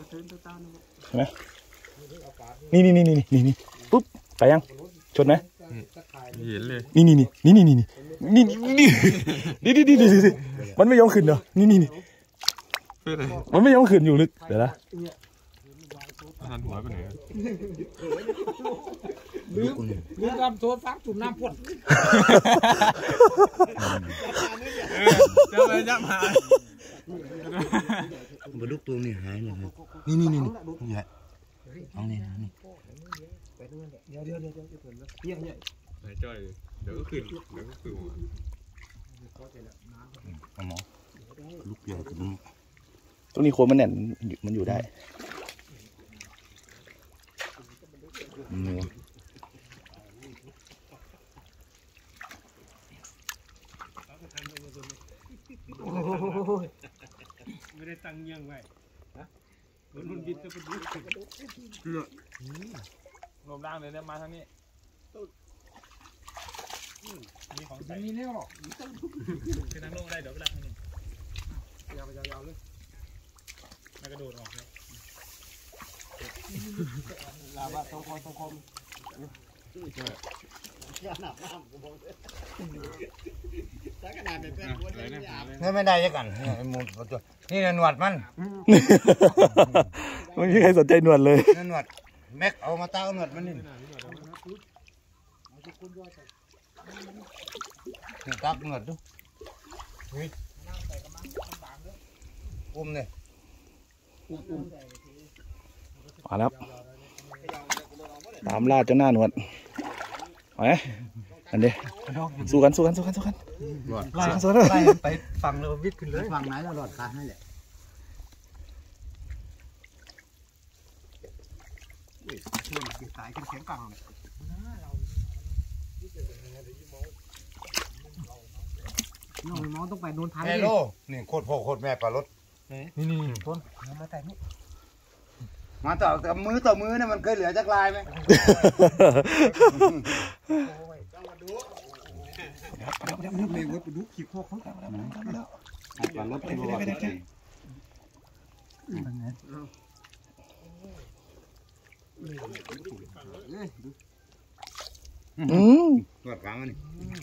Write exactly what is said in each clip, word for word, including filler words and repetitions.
ใช่ไหมนี่นี่นี่นี่นี่นี่ปุ๊บไปยังชนไหมเห็นเลยนี่นี่นี่นี่นี่นี่นี่นี่นี่นี่นี่นี่นี่มันไม่ยอมขึ้นเหรอนี่นี่นี่มันไม่ยอมขึ้นอยู่ลึกเดี๋ยวนะทันหัวไปไหนลืมลืมทำโซฟักจุ่มน้ำพ่นเจ้าไปจับหายบดุกตัวนี้หายเลยนี่นี่นี่นี่แหละเอาเนี่ยนี่เดี๋ยวเดี๋ยวเดี๋ยวเดี๋ยวเปี้ยงเนี่ยหายจ้อยเดี๋ยวก็ขึ้นเดี๋ยวก็ขึ้นหัวเอาหมอลูกเดียวตัวนี้ตรงนี้โคนมันแน่นมันอยู่ได้นัวไม่ได้ตั้งยังไว้ฮะมันบินจะไปดูลมด่างเลยเนี่ยมาทางนี้มีของใส่มีเนี่ยหรอคือทางโลกได้เดี๋ยวไปดักทางนี้ยาวยาวๆเลยมากระโดดออกเลยลาบะทองคำทองคำยาหนักมากผมบอกเลยถ้าขนาดเป็นเพื่อนคนเดียวนี่ไม่ได้ยังกันนี่มูตัวนี่หนวดมันไม่มีใครสนใจหนวดเลยหนวดแม็กเอามาเต้าหนวดมันนี่ตักหนวดดูอุ้มเนี่ยมาแล้วตามล่าเจ้าหน้าหนวดไปอันเดียสู้กันสู้กันสู้กันสู้กันไล่สู้ไล่ไปฝั่งเราวิทย์ขึ้นเลยฝั่งไหนเราหลอดขาให้แหละช่วงสายขึ้นเสียงกลางน้องน้องต้องไปโดนท้ายเลยนี่โคตรพ่อโคตรแม่ปลารถนี่นี่ต้นมาแต่นี่มาต่อกับมือต่อมือเนี่ยมันเคยเหลือจักลายไหมเดี๋ยวเดี๋ยวเดี๋ยวไปดูขีดคอเขาปลารถไปไปไปอืมตรวจฟังนี่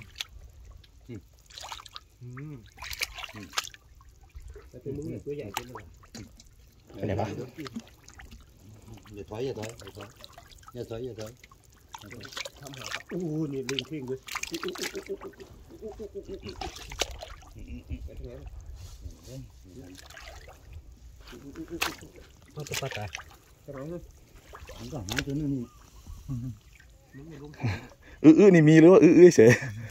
เป็นมือตัวใหญ่เป็นอะไรเป็นไงปะอย่าถอยอย่าถอยอย่าถอยอย่าถอยทำหาอู้นี่ลิงทิ้งเลยมาตัวปลาตายกระไรเลยมันก็หาตัวนึงนี่อื้ออื้อนี่มีหรือว่าอื้ออื้อเฉย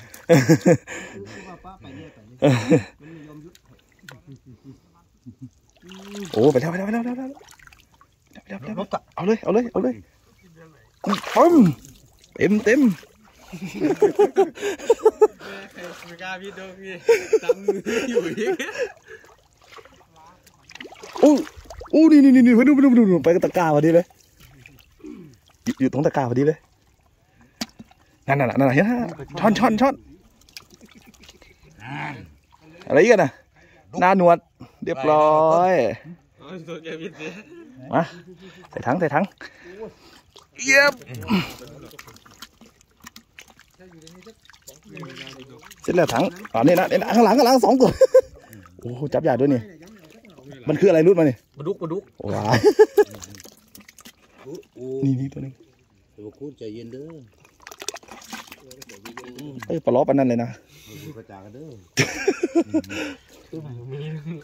โอ้ไปแล้วไปแล้วไปแล้วไปแล้วเอาเลยเอาเลยเอาเลยทำเต็มเต็มไม่กล้าพี่โดนพี่ตั้งมืออยู่อีกโอ้โอ้นี่นี่นี่ไปดูไปดูไปดูไปตะกร้าพอดีเลยอยู่ตรงตะกร้าพอดีเลยนั่นน่ะนั่นน่ะเห็นฮะช้อนช้อนช้อนอะไรกันน่ะหน้าหนวดเรียบร้อยมาใส่ถังใส่ถังเย็บเสร็จแล้วถังอ๋อนี่นะนี่นะข้างหลังข้างหลังสองตัวโอ้จับใหญ่ด้วยนี่มันคืออะไรรุดมาเนี่ยปลาดุกปลาดุกว้านี่นี่ตัวนึงตัวคูใจเย็นเด้อเอ้ยปลาล้อปนนั่นเลยนะกระจากันเด้อ